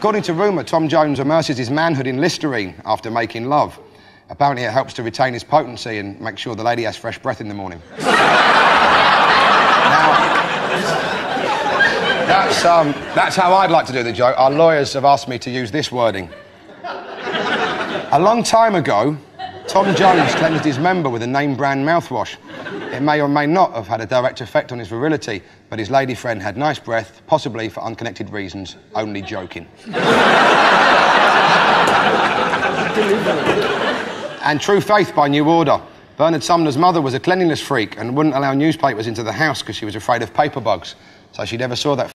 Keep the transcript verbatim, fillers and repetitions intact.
according to rumour, Tom Jones immerses his manhood in Listerine after making love. Apparently it helps to retain his potency and make sure the lady has fresh breath in the morning. Now, that's, um, that's how I'd like to do the joke. Our lawyers have asked me to use this wording. A long time ago, Tom Jones cleansed his member with a name-brand mouthwash. It may or may not have had a direct effect on his virility, but his lady friend had nice breath, possibly for unconnected reasons, only joking. And True Faith by New Order. Bernard Sumner's mother was a cleanliness freak and wouldn't allow newspapers into the house because she was afraid of paper bugs. So she never saw that